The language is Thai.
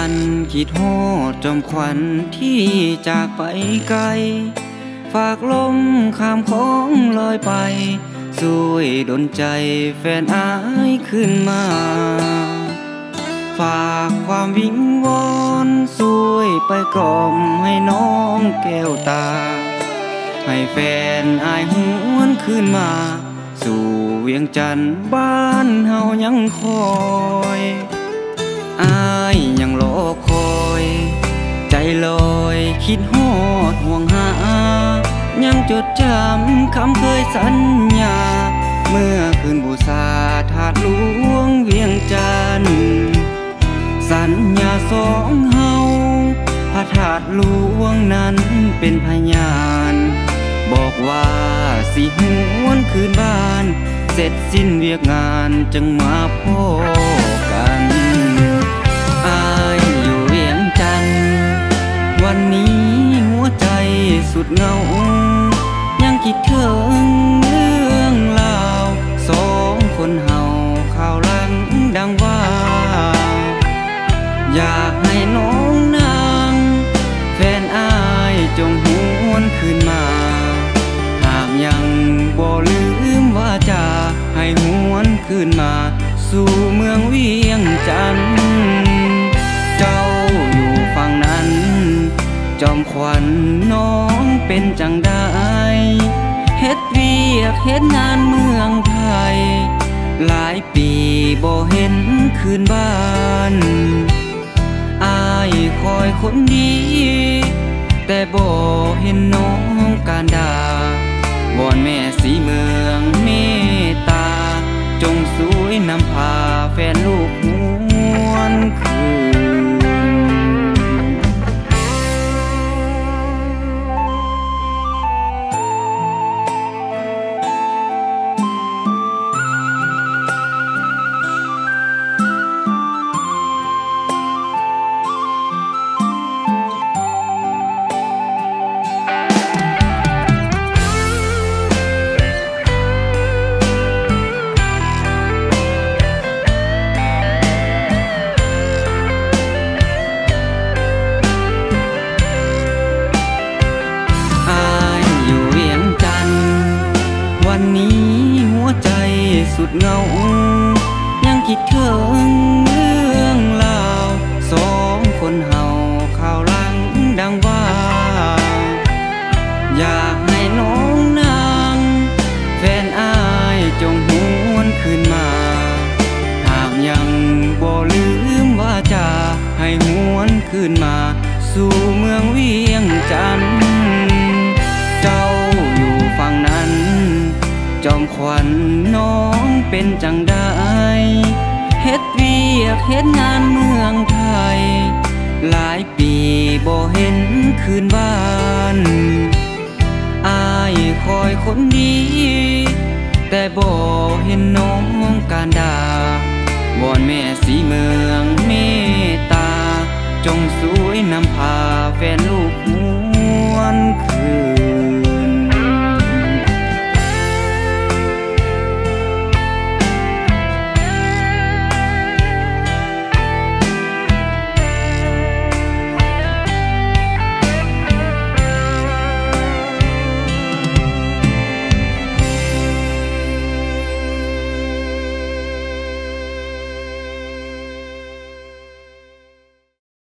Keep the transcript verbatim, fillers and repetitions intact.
จันทร์คิดฮอดจอมขวัญที่จากไปไกลฝากลมข้ามของลอยไปช่วยดลใจแฟนอายขึ้นมาฝากความวิงวอนช่วยไปกล่อมให้น้องแก้วตาให้แฟนอายหวนขึ้นมาสู่เวียงจันทร์บ้านเฮายังคอยอายยังรอคอยใจลอยคิดฮอดห่วงหายังจดจำคำเคยสัญญาเมื่อคืนบูชาถาดหลวงเวียงจันทร์สัญญาสองเฮาพระธาตุหลวงนั้นเป็นพยานบอกว่าสิหวนคืนบ้านเสร็จสิ้นเวียกงานจึงมาพบกันอายอยู่เวียงจันทร์วันนี้หัวใจสุดเหงายังคิดถึงเรื่องราวสองคนเฮาข่าวหลังดังว่าอยากให้น้องนางแฟนอายจงหวนคืนมาหากยังบ่ลืมว่าจะให้หวนคืนมาสู่เมืองเวียงจันทร์เจ้าอยู่ฝั่งนั้นจอมขวัญน้องเป็นจังได้เฮ็ดเวียกเฮ็ดงานเมืองไทยหลายปีบ่เห็นคืนบ้านอายคอยคนดีแต่บ่เห็นน้องการดาวอนแม่สีเมืองเมตตาจงสวยนำพาแฟนลูกหวนคืนสุดเหงายังคิดถึงเรื่องราวสองคนเฮาข่าวหลังดังว่าอยากให้น้องนางแฟนอายจงหวนคืนมาหากยังบ่ลืมว่าจะให้หวนคืนมาสู่เมืองเวียงจันทร์เจ้าอยู่ฝั่งนั้นจอมขวัญน้องเป็นจังได้เฮ็ดเวียกเฮ็ดงานเมืองไทยหลายปีบ่เห็นคืนบ้านอายคอยคนดีแต่บ่เห็นน้องการดาวอนแม่สีเมืองเมตตาจงสวยนำพาแฟนลูกหวน